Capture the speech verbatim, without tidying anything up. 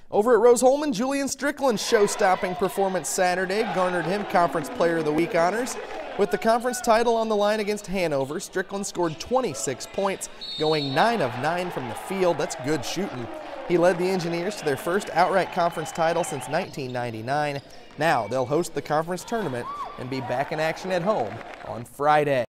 Over at Rose-Hulman, Julian Strickland's show-stopping performance Saturday garnered him Conference Player of the Week honors. With the conference title on the line against Hanover, Strickland scored twenty-six points, going nine of nine from the field. That's good shooting. He led the Engineers to their first outright conference title since nineteen ninety-nine. Now they'll host the conference tournament and be back in action at home on Friday.